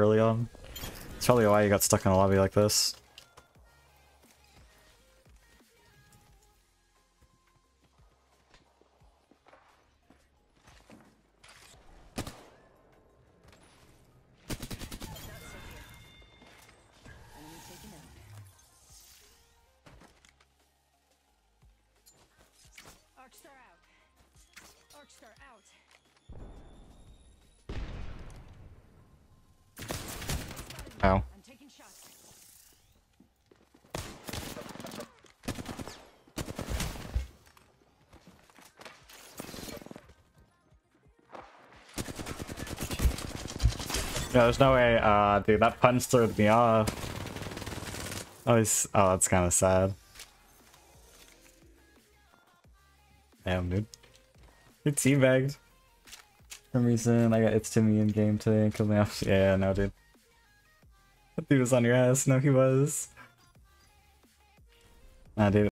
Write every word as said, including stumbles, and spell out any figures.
early on. It's probably why you got stuck in a lobby like this. Ow. Yeah, there's no way, uh, dude, that punch threw me off. Oh, he's, oh, that's kind of sad. Damn, dude. He teabagged. For some reason, I got it's Timmy in game today and killed me off. Yeah, no, dude. That dude was on your ass. No, he was. Nah, dude.